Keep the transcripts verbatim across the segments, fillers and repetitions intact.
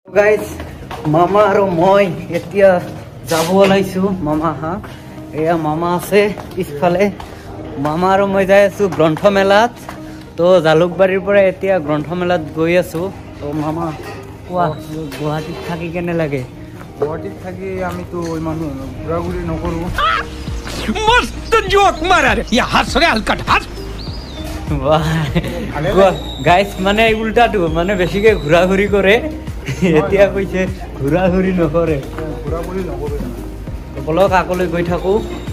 Guys মামা আৰু মই এতিয়া যাব ওলাইছো মামা হা এয়া মামা আছে পিছফালে মামা আৰু মই যাই আছো গ্ৰন্থমেলাত তো জালুকবাৰীৰ পৰা এতিয়া গ্ৰন্থমেলাত গৈ আছো তো মামা কোৱা গুৱাহাটীত থাকি কেনে লাগে গুৱাহাটীত থাকি আমিতো ইমান ঘূৰা ঘূৰি নকৰোঁ मस्त जोक मारा रे या हंस रे हलकट हंस গাইজ মানে উল্টাটো মানে বেছিকে ঘূৰা ঘূৰি কৰে এতিয়া কৈছে ঘূৰা ঘূৰি নকৰে ঘূৰা ঘূৰি নকৰোঁ বলক আগলৈ গৈ থাকো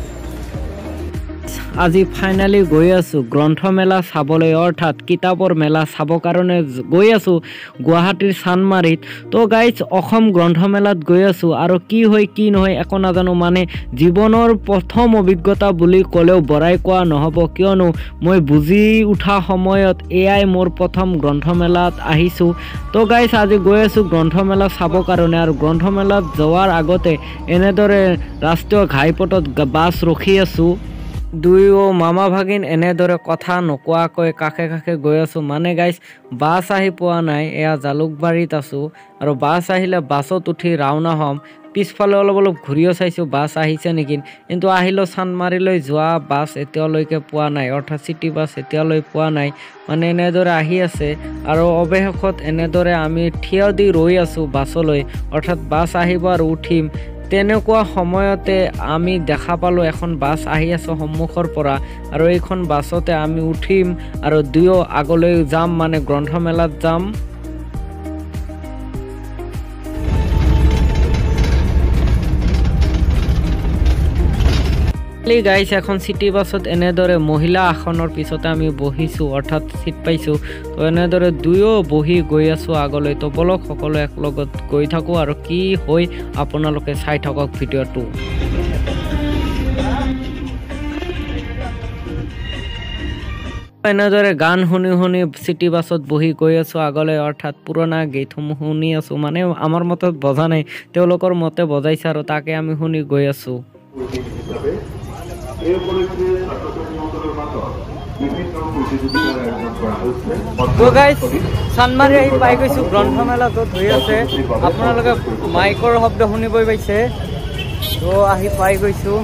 আজি ফাইনালি গৈ আছো গ্ৰন্থমেলা চাবলৈ অৰ্থাৎ কিতাপৰ মেলা চাব কাৰণে গৈ আছো গুৱাহাটীৰ চানমাৰীত তো গাইজ অসম গ্ৰন্থমেলাত গৈ আছো আৰু কি হয় কি নহয় একো নাজানো মানে জীৱনৰ প্ৰথম অভিজ্ঞতা বুলি ক'লেও বৰাই কোৱা নহ'ব কিয়নো মই বুজি উঠা সময়ত এয়াই মোৰ প্ৰথম গ্ৰন্থমেলাত আহিছো তো গাইজ আজি গৈ আছো গ্ৰন্থমেলা চাব কাৰণে আৰু গ্ৰন্থমেলাত যোৱাৰ আগতে এনেদৰে ৰাষ্ট্ৰীয় ঘাইপথত বাছ ৰখি আছো দুয়ো মামা ভাগিন এনেদৰে কথা নোকোৱাকৈ কাষে কাষে গৈ আছো মানে গাইজ বাছ আহি পোৱা নাই এয়া জালুকবাৰীত আছো আৰু বাছ আহিলে বাছত উঠি ৰাওনা হ'ম পিছফালে অলপ অলপ ঘূৰিও চাইছোঁ বাছ আহিছে নেকি কিন্তু আহিলেও চানমাৰীলৈ যোৱা বাছ এতিয়ালৈকে পোৱা নাই অৰ্থাৎ চিটি বাছ এতিয়ালৈ পোৱা নাই মানে এনেদৰে আহি আছে আৰু অৱশেষত এনেদৰে আমি থিয় দি ৰৈ আছোঁ বাছলৈ অৰ্থাৎ বাছ আহিব আৰু উঠিম তেনেকুৱা সময়তে আমি দেখা পালোঁ এখন বাছ আহি আছে সন্মুখৰ পৰা আৰু এইখন বাছতে আমি উঠিম আৰু দুয়ো আগলৈ যাম মানে গ্ৰন্থমেলাত যাম গাইছ এখন চিটি বাছত এনেদৰে মহিলা আসনৰ পিছতে আমি বহিছোঁ অৰ্থাৎ চিট পাইছোঁ তো এনেদৰে দুয়ো বহি গৈ আছোঁ আগলৈ তো বলক সকলো একলগত গৈ থাকোঁ আৰু কি হয় আপোনালোকে চাই থাকক ভিডিঅ'টো এনেদৰে গান শুনি শুনি চিটি বাছত বহি গৈ আছোঁ আগলৈ অৰ্থাৎ পুৰণা গীতসমূহ শুনি আছোঁ মানে আমাৰ মতত বজা নাই তেওঁলোকৰ মতে বজাইছে আৰু তাকে আমি শুনি গৈ আছোঁ তো গাইজ চানমাৰী আহি পাই গৈছোঁ গ্ৰন্থমেলা য'ত হৈ আছে আপোনালোকে মাইকৰ শব্দ শুনিবই পাইছে তো আহি পাই গৈছোঁ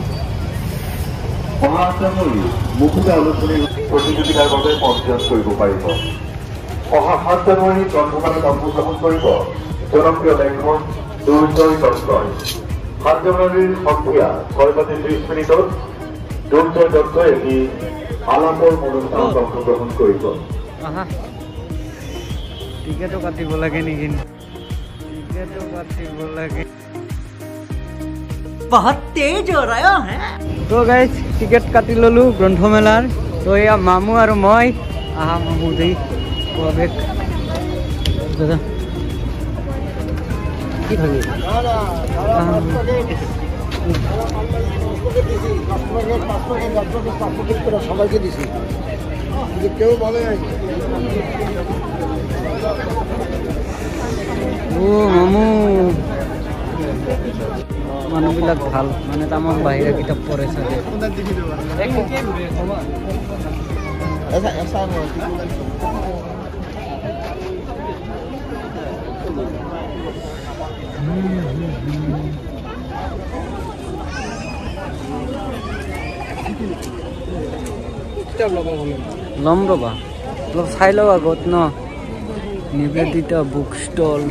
প্ৰতিযোগিতাৰ বাবে পঞ্জীয়ন কৰিব পাৰিব অহা সাত জানুৱাৰীত গ্ৰন্থমেলাত অংশগ্ৰহণ কৰিব জনপ্ৰিয় লেখক দুৰ্জয় দত্তই সাত জানুৱাৰীৰ সন্ধিয়া ছয় বাজি ত্ৰিশ মিনিটত দুৰ্জয় দত্তই এটি আলাপৰ অনুষ্ঠানত অংশগ্ৰহণ কৰিব টিকেটো কাটিব লাগে নেকি টিকেটো কাটিব লাগে বহুত তেজ হৈ ৰহা হে তো গাইজ টিকেট কাটি ললো গ্ৰন্থমেলাৰ তো এয়া মামু আৰু মই আহা মামু দেই বেগ দাদা কি খাবি সবাইকে দিছি কেউ বলে ও মামু মানুহবিলাক ভাল মানে তামাম বাহিৰা কিতাপ পঢ়ে চাগে ল'ম ৰ'বা অলপ চাই লওঁ আগত ন নিবেদিতা বুক ষ্টল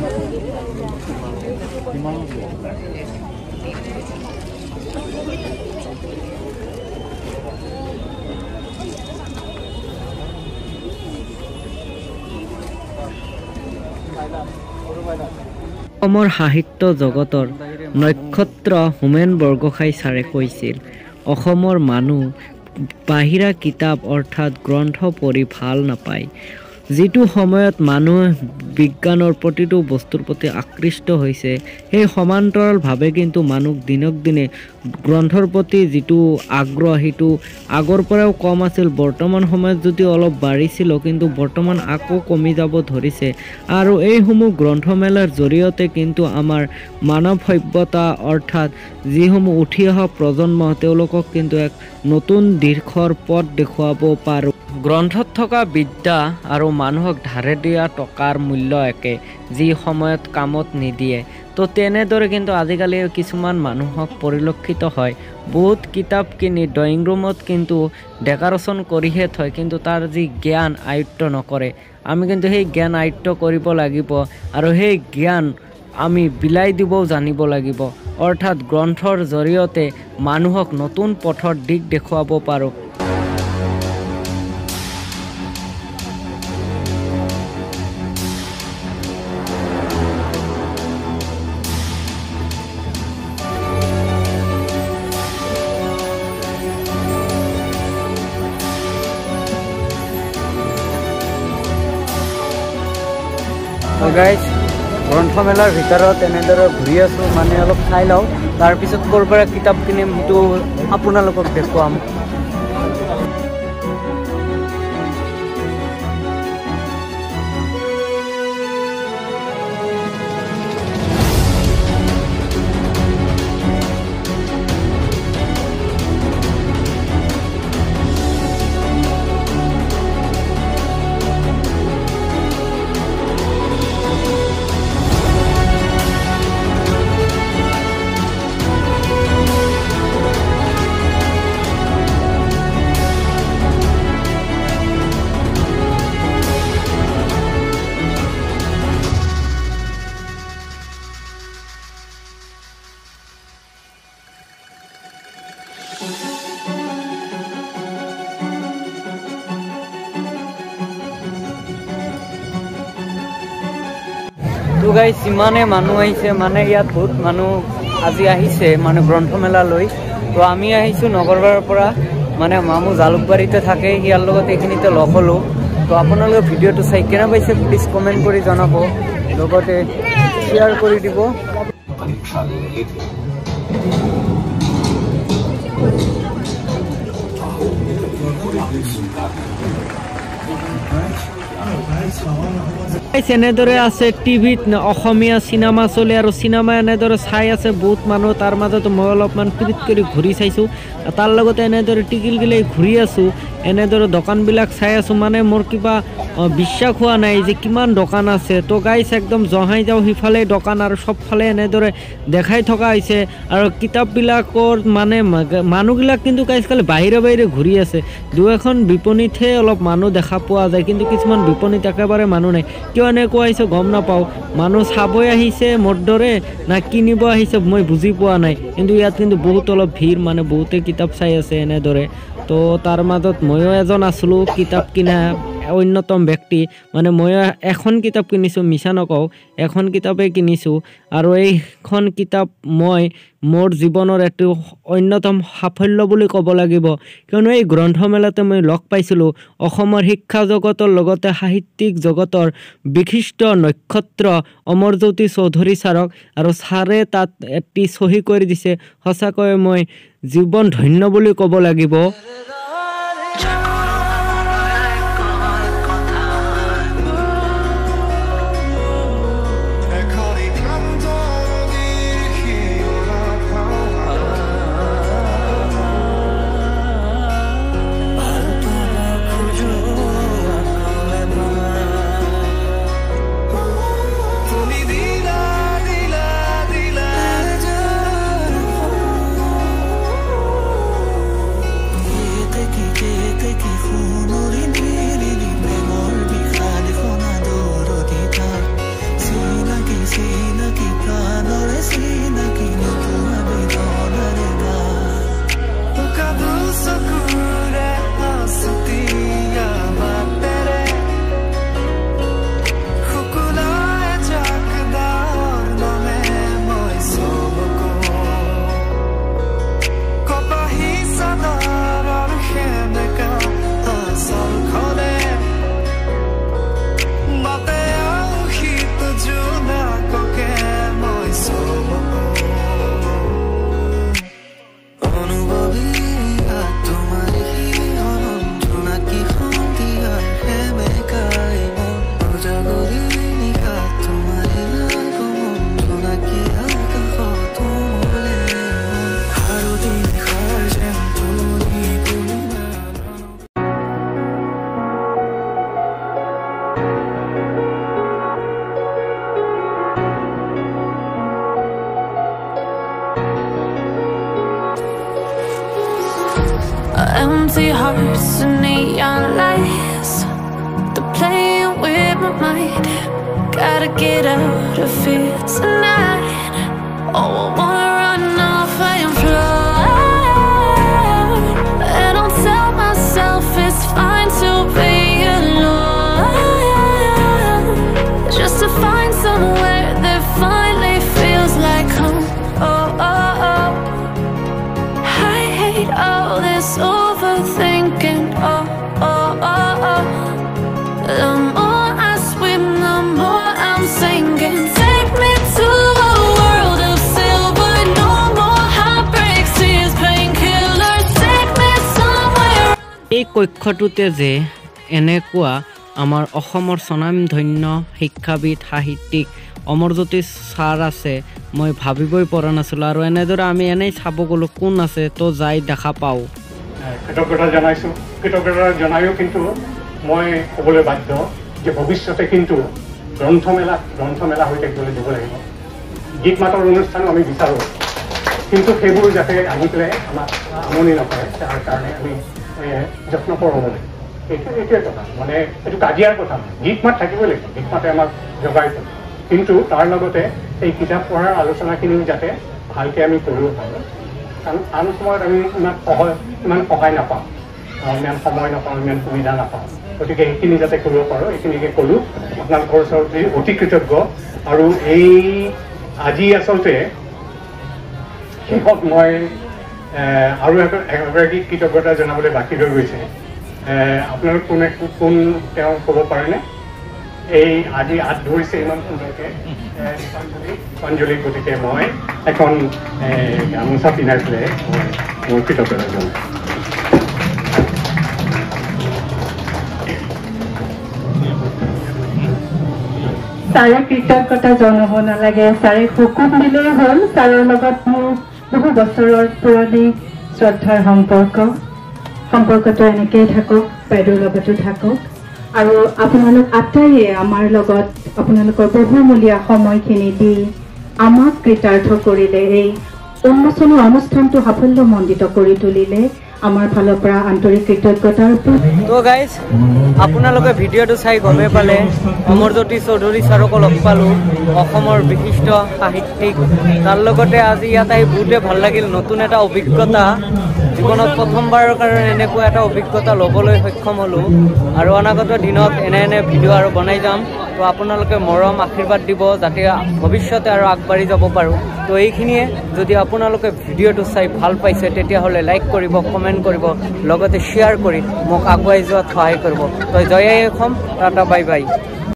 অসমৰ সাহিত্য জগতৰ নক্ষত্ৰ হোমেন বৰগোহাঁই ছাৰে কৈছিল অসমৰ মানুহ বাহিৰা কিতাপ অৰ্থাৎ গ্ৰন্থ পঢ়ি ভাল নাপায় যিটো সময়ত মানুহ বিজ্ঞানৰ প্ৰতিটো বস্তুৰ প্ৰতি আকৃষ্ট হৈছে সেই সমান্তৰালভাৱে কিন্তু মানুহ দিনক দিনে গ্ৰন্থৰ প্ৰতি যিটো আগ্ৰহ সেইটো আগৰ পৰাও কম আছিল বৰ্তমান সময়ত যদি অলপ বাঢ়িছিল কিন্তু বৰ্তমান আকৌ কমি যাব ধৰিছে আৰু এইসমূহ গ্ৰন্থমেলাৰ জৰিয়তে কিন্তু আমাৰ মানৱ সভ্যতা অৰ্থাৎ যিসমূহ উঠি অহা প্ৰজন্ম তেওঁলোকক কিন্তু এক নতুন দিশৰ পথ দেখুৱাব পাৰোঁ গ্ৰন্থত থকা বিদ্যা আৰু মানুহক ধাৰে দিয়া টকাৰ মূল্য একে, যি সময়ত কামত নিদিয়ে। তো তেনেদৰে কিন্তু আজিকালি কিছুমান মানুহক পৰিলক্ষিত হয় বহুত কিতাপ কিনি ড্ৰয়িং ৰুমত কিন্তু ডেকৰেশ্যন কৰিহে থয়, কিন্তু তাৰ যি জ্ঞান আয়ত্ত নকৰে। আমি কিন্তু সেই জ্ঞান আয়ত্ত কৰিব লাগিব আৰু সেই জ্ঞান আমি বিলাই দিবও জানিব লাগিব, অৰ্থাৎ গ্ৰন্থৰ জৰিয়তে মানুহক নতুন পথৰ দিশ দেখুৱাব পাৰোঁ। গাইজ গ্ৰন্থমেলাৰ ভিতৰত এনেদৰে ঘূৰি আছোঁ, মানে অলপ চাই লওঁ, তাৰপিছত ক'ৰ পৰা কিতাপ কিনিম সেইটো আপোনালোকক দেখুৱাম। তো গাইজ ইমানে মানুহ আহিছে, মানে ইয়াত বহুত মানুহ আজি আহিছে মানে গ্ৰন্থমেলালৈ। তো আমি আহিছোঁ নগৰবাৰৰ পৰা, মানে মামু জালুকবাৰীতে থাকে, ইয়াৰ লগত এইখিনিতে লগ হ'লোঁ। তো আপোনালোকে ভিডিঅ'টো চাই কেনে পাইছে প্লিজ কমেণ্ট কৰি জনাব, লগতে শ্বেয়াৰ কৰি দিব। এনেদৰে আছে টিভিত অসমীয়া চিনেমা চলে আৰু চিনেমা এনেদৰে চাই আছে বহুত মানুহ, তাৰ মাজত মই অলপমান প্ৰীত কৰি ঘূৰি চাইছোঁ, তাৰ লগতে এনেদৰে টিকিল গিলাই ঘূৰি আছোঁ, এনেদৰে দোকানবিলাক চাই আছোঁ। মানে মোৰ কিবা বিশ্বাস হোৱা নাই যে কিমান দোকান আছে। তো গাইছ একদম জহাই যাওঁ সিফালে দোকান আৰু চবফালে এনেদৰে দেখাই থকা হৈছে। আৰু কিতাপবিলাকৰ মানে মানুহবিলাক কিন্তু গাইছ খালি বাহিৰে বাহিৰে ঘূৰি আছে, দুই এখন বিপণীতহে অলপ মানুহ দেখা পোৱা যায়, কিন্তু কিছুমান বিপণীত একেবাৰে মানুহ নাই। কিয় এনেকুৱা আহিছে গম নাপাওঁ, মানুহ চাবই আহিছে মোৰ দৰে না কিনিব আহিছে মই বুজি পোৱা নাই, কিন্তু ইয়াত কিন্তু বহুত অলপ ভিৰ, মানে বহুতে কিতাপ চাই আছে এনেদৰে। তো তাৰ মাজত ময়ো এজন আছিলোঁ কিতাপ কিনা অন্যতম ব্যক্তি, মানে ময়ো এখন কিতাপ কিনিছোঁ, মিছা নকওঁ এখন কিতাপেই কিনিছোঁ। আৰু এইখন কিতাপ মই মোৰ জীৱনৰ এইটো অন্যতম সাফল্য বুলি ক'ব লাগিব, কিয়নো এই গ্ৰন্থমেলাতে মই লগ পাইছিলোঁ অসমৰ শিক্ষা জগতৰ লগতে সাহিত্যিক জগতৰ বিশিষ্ট নক্ষত্ৰ অমৰজ্যোতি চৌধুৰী ছাৰক, আৰু ছাৰে তাত এটি চহী কৰি দিছে। সঁচাকৈ মই জীৱন ধন্য বুলি ক'ব লাগিব। Empty hearts and neon lights, they're playing with my mind. Gotta get out of here tonight. Oh, I wanna run off and fly, and I'll tell myself it's fine to be alone, just to find somewhere that finally feels like home. Oh, oh, oh. I hate all this overthinking. Oh, oh, oh, oh. The more I swim, the more I'm sinking. Take me to a world of silver, no more heartbreaks, tears, painkillers. Take me somewhere. এই কক্ষটোতে যে এনেকুৱা আমাৰ অসমৰ স্বনামধন্য শিক্ষাবিদ সাহিত্যিক Amarjyoti sir আছে মই ভাবিবই পৰা নাছিলোঁ আৰু এনেদৰে আমি এনেই চাব গ'লো কোন আছে তো যাই দেখা পাওঁ কৃতজ্ঞতা জনাইছোঁ কৃতজ্ঞতা জনায়ো কিন্তু মই ক'বলৈ বাধ্য যে ভৱিষ্যতে কিন্তু গ্ৰন্থমেলা গ্ৰন্থমেলা হৈ থাকিবলৈ দিব লাগিব গীত মাতৰ অনুষ্ঠানো আমি বিচাৰোঁ কিন্তু সেইবোৰ যাতে আহি পেলাই আমাক আমনি নকৰে তাৰ কাৰণে আমি যত্ন কৰোঁ মানে এইটো এইটোৱে কথা মানে এইটো কাজিয়াৰ কথা গীত মাত থাকিবই লাগিব গীত মাতে আমাক জগাই থয় কিন্তু তাৰ লগতে এই কিতাপ পঢ়াৰ আলোচনাখিনিও যাতে ভালকৈ আমি কৰিব পাৰোঁ কাৰণ আন সময়ত আমি ইমান সহায় ইমান সহায় নাপাওঁ ইমান সময় নাপাওঁ ইমান সুবিধা নাপাওঁ গতিকে এইখিনি যাতে কৰিব পাৰোঁ এইখিনিকে ক'লোঁ আপোনালোকৰ ওচৰত অতি কৃতজ্ঞ আৰু এই আজি আচলতে শেষত মই আৰু এগৰাকী কৃতজ্ঞতা জনাবলৈ বাকী ৰৈ গৈছে আপোনালোক কোনে কোন তেওঁ ক'ব পাৰেনে এই আজি হাত ধৰিছে ইমান সুন্দৰকৈ অঞ্জলি গতিকে মই এখন গামোচা পিন্ধাই পেলাই মোৰ কৃতজ্ঞতা জনাই ছাৰে কৃতজ্ঞতা জনাব নালাগে ছাৰে হুকুম দিলেই হ'ল ছাৰৰ লগত মোৰ বহু বছৰৰ পুৰণি শ্ৰদ্ধাৰ সম্পৰ্ক সম্পৰ্কটো এনেকৈয়ে থাকক বাইদেউৰ লগতো থাকক আৰু আপোনালোক আটাইয়ে আমাৰ লগত আপোনালোকৰ বহুমূলীয়া সময়খিনি দি আমাক কৃতাৰ্থ কৰিলে এই উন্মোচনী অনুষ্ঠানটো সাফল্যমণ্ডিত কৰি তুলিলে আমাৰ ফালৰ পৰা আন্তৰিক কৃতজ্ঞতাৰ তো গাইজ আপোনালোকে ভিডিঅ'টো চাই গমে পালে অমৰজ্যোতি চৌধুৰী ছাৰক লগ পালোঁ অসমৰ বিশিষ্ট সাহিত্যিক তাৰ লগতে আজি ইয়াত আহি বহুতে ভাল লাগিল নতুন এটা অভিজ্ঞতা জীৱনত প্ৰথমবাৰৰ কাৰণে এনেকুৱা এটা অভিজ্ঞতা ল'বলৈ সক্ষম হ'লোঁ আৰু অনাগত দিনত এনে এনে ভিডিঅ' আৰু বনাই যাম তো আপোনালোকে মৰম আশীৰ্বাদ দিব যাতে ভৱিষ্যতে আৰু আগবাঢ়ি যাব পাৰোঁ তো এইখিনিয়ে যদি আপোনালোকে ভিডিঅ'টো চাই ভাল পাইছে তেতিয়াহ'লে লাইক কৰিব কমেণ্ট কৰিব লগতে শ্বেয়াৰ কৰি মোক আগুৱাই যোৱাত সহায় কৰিব তো জয় অসম টাটা বাই বাই